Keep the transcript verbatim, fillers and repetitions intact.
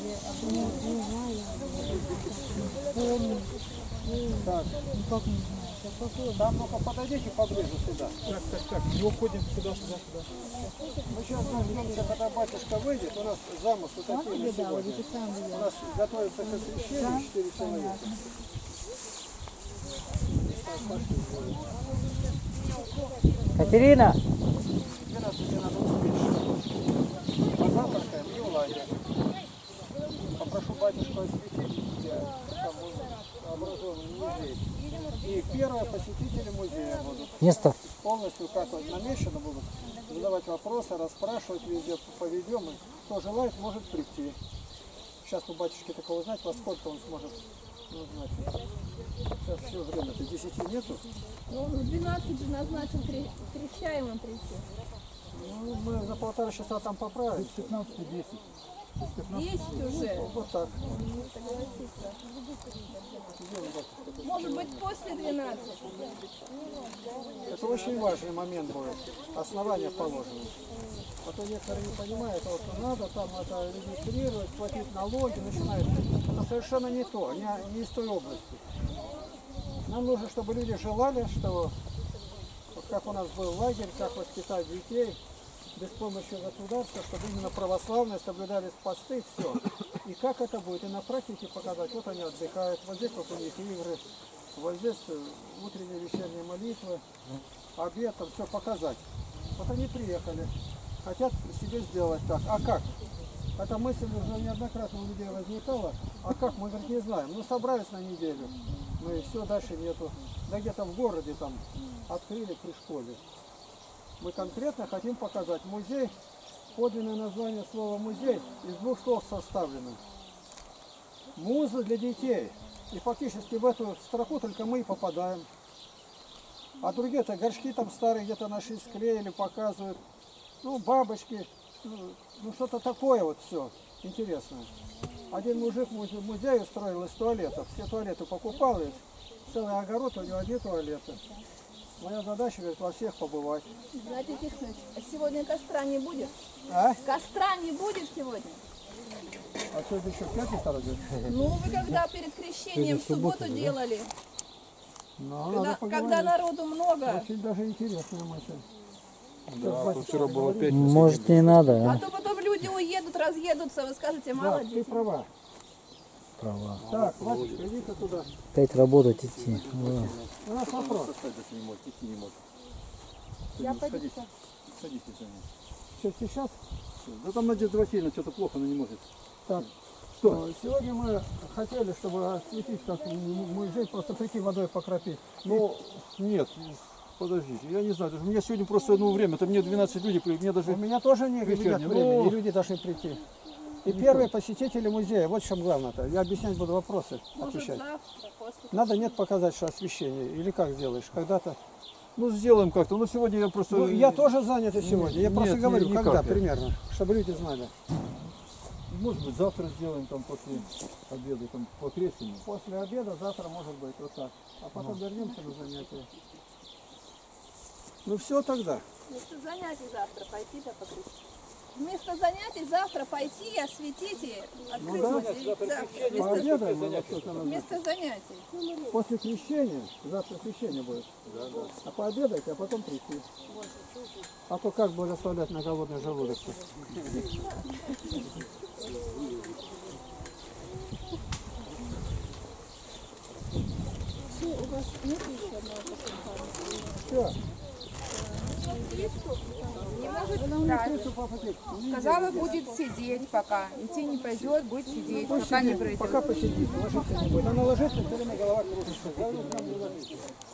Так. Там ну-ка подойдите поближе сюда. Так, так, так. Не уходим сюда, сюда, сюда. Мы сейчас дождемся, когда батюшка выйдет. У нас замыслы такие на сегодня. У нас готовится к освящению четыре человека. Катерина! двенадцать надо успеть. Позавтракаем и в лагерь. Попрошу батюшку осветить, где там образован музей. И первые посетители музея будут. Место. Полностью как вот намечено будут задавать вопросы, расспрашивать, везде поведем. И кто желает, может прийти. Сейчас у батюшки такого узнать, во сколько он сможет узнать. Сейчас еще время-то десяти нету. Ну, в двенадцать же назначил крещаемым прийти. Ну, мы за полтора часа там поправим. пятнадцать десять. Десять уже. Вот так. Может быть, после двенадцати. Это очень важный момент будет. Основание положено. А то некоторые не понимают, вот надо там это регистрировать, платить налоги, начинают. Это совершенно не то, не, не из той области. Нам нужно, чтобы люди желали, что вот как у нас был лагерь, как воспитать детей без помощи государства, чтобы именно православные соблюдались посты, все. И как это будет, и на практике показать. Вот они отдыхают, вот здесь вот у них игры, вот здесь утренние вечерние молитвы, обед, там все показать. Вот они приехали, хотят себе сделать так. А как? Эта мысль уже неоднократно у людей возникала. А как? Мы, говорит, не знаем. Ну, собрались на неделю, ну и все, дальше нету. Да где-то в городе там открыли при школе. Мы конкретно хотим показать музей. Подлинное название слова музей из двух слов составлено. Муза для детей. И фактически в эту строку только мы и попадаем. А другие-то горшки там старые где-то наши склеили, показывают. Ну, бабочки, ну, ну что-то такое вот все интересное. Один мужик в музей устроил из туалетов. Все туалеты покупал, и целый огород, у него одни туалеты. Моя задача, говорит, во всех побывать. Знаете, Тихонович, а сегодня костра не будет? А? Костра не будет сегодня? А сегодня еще пятница разве? Ну, вы когда перед крещением в субботу делали, Ну, когда, когда народу много. очень даже интересная мысль. Да, тут вчера было пять. Может, не надо, А а? то потом люди уедут, разъедутся, вы скажете, мало Да, ты детей. права. Права. Так, Васечка, иди-ка туда. Опять работать идти. О. У нас вопрос. Я пойду. Садитесь за ним. Что, сейчас? Да там Надежда Васильевна что-то плохо, она не может. Так, что? Сегодня мы хотели, чтобы осветить как музей, просто прийти водой покропить. Ну, нет, подождите, я не знаю, даже у меня сегодня просто ну, время, это мне двенадцать людей, мне даже... У меня тоже не нет вечерний, времени, ну, и люди должны прийти. И первые посетители музея, вот в чем главное-то. Я объяснять буду вопросы, Может, отвечать. завтра, после. Надо нет показать, что освещение, или как сделаешь, когда-то. Ну, сделаем как-то, ну, сегодня я просто... Ну, я тоже занят и сегодня, я Нет, просто не- говорю, никак когда я. примерно, чтобы люди знали. Может быть, завтра сделаем, там, после обеда, там, по крестину. После обеда, завтра может быть, вот так. А потом вернемся на занятия. Ну все тогда. Вместо занятий завтра пойти да покрестить. Вместо занятий завтра пойти и осветить и открыть да, музей. Завтра. Вместо, Пообедаем, мы вот что-то назад. вместо занятий. После крещения, завтра крещение будет. Да, да. А пообедать, а потом прийти. А то как бы оставлять на голодный желудок? Все, у вас нет еще одного посылка? Все. Не может встать. Сказала, будет сидеть пока. Идти не пойдет, будет сидеть, пока не пройдет. Пока посидит, ложиться не будет. Она ложится, все время голова кружится.